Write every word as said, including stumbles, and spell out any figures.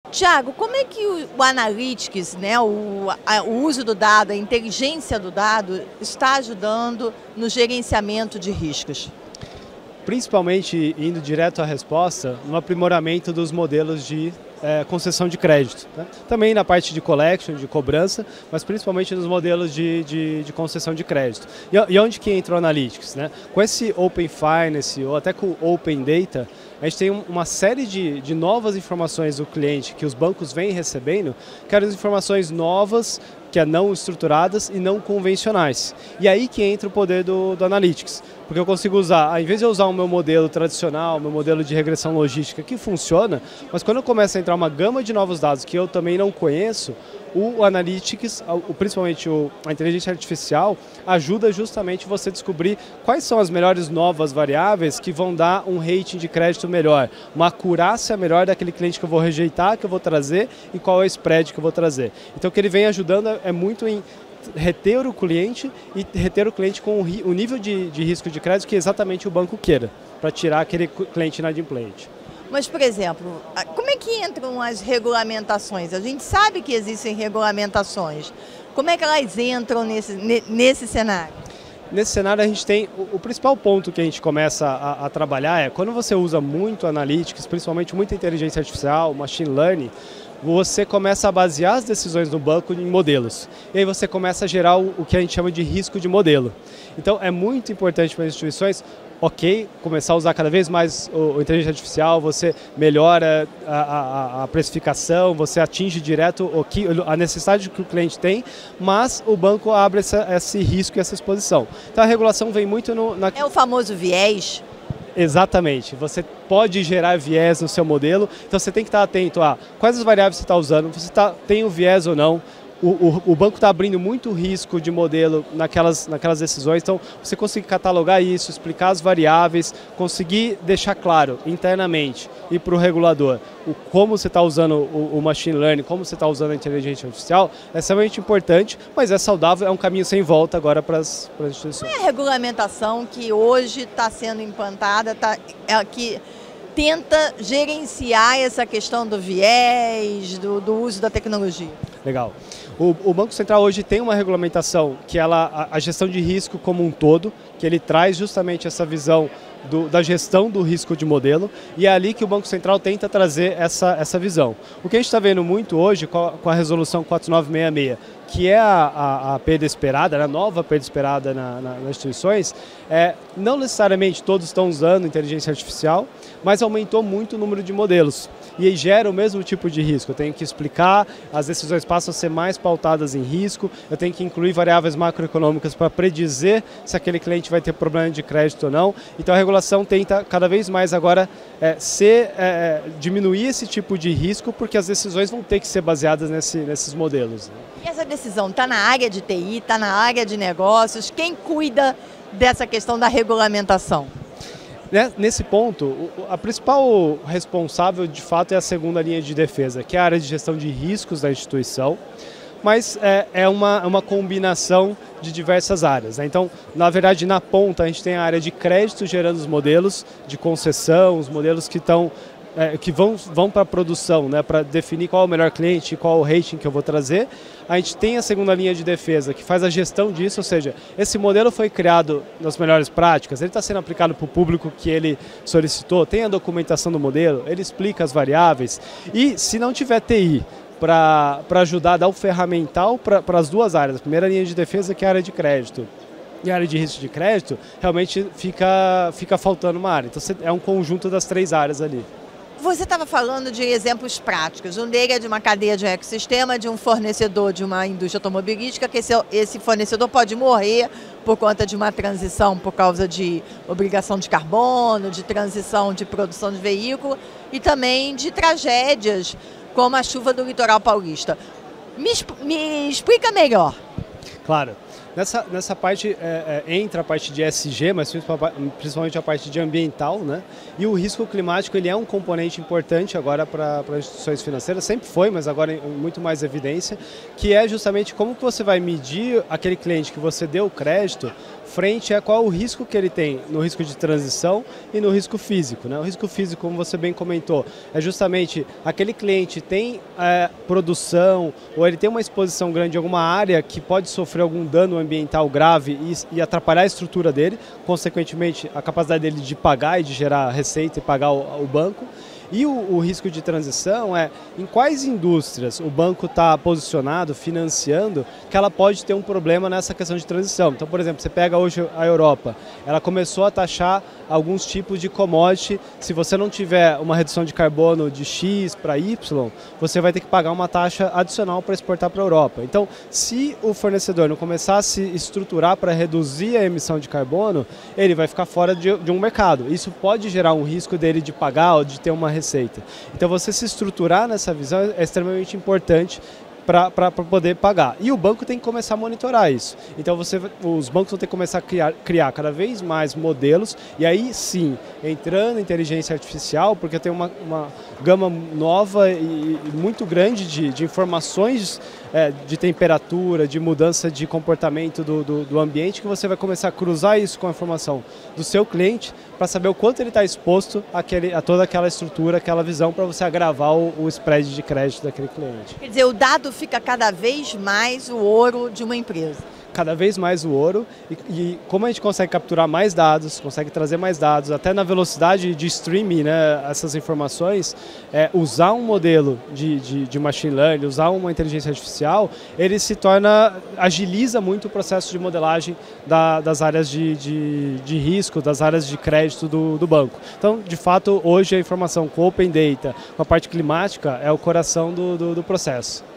Tiago, como é que o, o Analytics, né, o, a, o uso do dado, a inteligência do dado, está ajudando no gerenciamento de riscos? Principalmente indo direto à resposta, no aprimoramento dos modelos de é, concessão de crédito. Né? Também na parte de collection, de cobrança, mas principalmente nos modelos de, de, de concessão de crédito. E, e onde que entra o Analytics? Né? Com esse Open Finance ou até com o Open Data, a gente tem uma série de, de novas informações do cliente que os bancos vêm recebendo, que eram informações novas, que é não estruturadas e não convencionais. E aí que entra o poder do, do Analytics. Porque eu consigo usar, ao invés de eu usar o meu modelo tradicional, o meu modelo de regressão logística, que funciona, mas quando eu começo a entrar uma gama de novos dados que eu também não conheço, o Analytics, principalmente a inteligência artificial, ajuda justamente você a descobrir quais são as melhores novas variáveis que vão dar um rating de crédito melhor, uma acurácia melhor daquele cliente que eu vou rejeitar, que eu vou trazer e qual é o spread que eu vou trazer. Então o que ele vem ajudando é muito em reter o cliente e reter o cliente com o nível de, de risco de crédito que exatamente o banco queira, para tirar aquele cliente inadimplente. Mas, por exemplo, como é que entram as regulamentações? A gente sabe que existem regulamentações. Como é que elas entram nesse, nesse cenário? Nesse cenário a gente tem, o, o principal ponto que a gente começa a, a trabalhar é, quando você usa muito Analytics, principalmente muita inteligência artificial, machine learning, você começa a basear as decisões do banco em modelos. E aí você começa a gerar o, o que a gente chama de risco de modelo. Então é muito importante para as instituições, ok, começar a usar cada vez mais o, o inteligência artificial, você melhora a, a, a precificação, você atinge direto o que, a necessidade que o cliente tem, mas o banco abre essa, esse risco e essa exposição. Então a regulação vem muito no... Na... É o famoso viés? Exatamente, você pode gerar viés no seu modelo, então você tem que estar atento a quais as variáveis você está usando, você tá, tem o viés ou não. O, o, o banco está abrindo muito risco de modelo naquelas, naquelas decisões, então você conseguir catalogar isso, explicar as variáveis, conseguir deixar claro internamente e para o regulador o, como você está usando o, o machine learning, como você está usando a inteligência artificial, é extremamente importante, mas é saudável, é um caminho sem volta agora para as instituições. Qual é a regulamentação que hoje está sendo implantada, tá, é, que tenta gerenciar essa questão do viés, do, do uso da tecnologia? Legal. O, o Banco Central hoje tem uma regulamentação que ela, a, a gestão de risco como um todo, que ele traz justamente essa visão do, da gestão do risco de modelo, e é ali que o Banco Central tenta trazer essa, essa visão. O que a gente está vendo muito hoje com a, com a resolução quatro nove seis seis, que é a, a, a perda esperada, a nova perda esperada na, na, nas instituições, é, não necessariamente todos estão usando inteligência artificial, mas aumentou muito o número de modelos. E aí gera o mesmo tipo de risco. Eu tenho que explicar, as decisões passam a ser mais pautadas em risco, eu tenho que incluir variáveis macroeconômicas para predizer se aquele cliente vai ter problema de crédito ou não. Então a regulação tenta cada vez mais agora é, ser, é, diminuir esse tipo de risco, porque as decisões vão ter que ser baseadas nesse, nesses modelos. E essa decisão está na área de T I, está na área de negócios? Quem cuida dessa questão da regulamentação? Nesse ponto, a principal responsável de fato é a segunda linha de defesa, que é a área de gestão de riscos da instituição, mas é, é uma, uma combinação de diversas áreas. Né? Então, na verdade, na ponta a gente tem a área de crédito gerando os modelos de concessão, os modelos que estão É, que vão, vão para a produção, né, para definir qual é o melhor cliente, qual é o rating que eu vou trazer. A gente tem a segunda linha de defesa, que faz a gestão disso, ou seja, esse modelo foi criado nas melhores práticas, ele está sendo aplicado para o público que ele solicitou, tem a documentação do modelo, ele explica as variáveis, e se não tiver T I para ajudar a dar o ferramental para as duas áreas, a primeira linha de defesa, que é a área de crédito, e a área de risco de crédito, realmente fica, fica faltando uma área. Então é um conjunto das três áreas ali. Você estava falando de exemplos práticos, um dele é de uma cadeia de um ecossistema, de um fornecedor de uma indústria automobilística, que esse, esse fornecedor pode morrer por conta de uma transição, por causa de obrigação de carbono, de transição de produção de veículo e também de tragédias, como a chuva do litoral paulista. Me, me explica melhor. Claro. Nessa, nessa parte é, é, entra a parte de E S G, mas principalmente a parte de ambiental, né? E o risco climático ele é um componente importante agora para as instituições financeiras, sempre foi, mas agora em muito mais evidência, que é justamente como que você vai medir aquele cliente que você deu o crédito frente a qual o risco que ele tem no risco de transição e no risco físico, né? O risco físico, como você bem comentou, é justamente aquele cliente tem é, produção ou ele tem uma exposição grande em alguma área que pode sofrer algum dano ambiental grave e, e atrapalhar a estrutura dele, consequentemente a capacidade dele de pagar e de gerar receita e pagar o, o banco. E o, o risco de transição é em quais indústrias o banco está posicionado, financiando, que ela pode ter um problema nessa questão de transição. Então, por exemplo, você pega hoje a Europa, ela começou a taxar alguns tipos de commodity. Se você não tiver uma redução de carbono de X para Y, você vai ter que pagar uma taxa adicional para exportar para a Europa. Então, se o fornecedor não começar a se estruturar para reduzir a emissão de carbono, ele vai ficar fora de, de um mercado. Isso pode gerar um risco dele de pagar ou de ter uma receita. Então você se estruturar nessa visão é extremamente importante para poder pagar. E o banco tem que começar a monitorar isso. Então você, os bancos vão ter que começar a criar, criar cada vez mais modelos e aí sim, entrando em inteligência artificial, porque tem uma, uma gama nova e, e muito grande de, de informações é, de temperatura, de mudança de comportamento do, do, do ambiente, que você vai começar a cruzar isso com a informação do seu cliente para saber o quanto ele está exposto àquele, a toda aquela estrutura, aquela visão, para você agravar o, o spread de crédito daquele cliente. Quer dizer, o dado fica cada vez mais o ouro de uma empresa. Cada vez mais o ouro e, e como a gente consegue capturar mais dados, consegue trazer mais dados, até na velocidade de streaming, né, essas informações, é, usar um modelo de, de, de machine learning, usar uma inteligência artificial, ele se torna, agiliza muito o processo de modelagem da, das áreas de, de, de risco, das áreas de crédito do, do banco. Então, de fato, hoje a informação com Open Data, com a parte climática, é o coração do, do, do processo.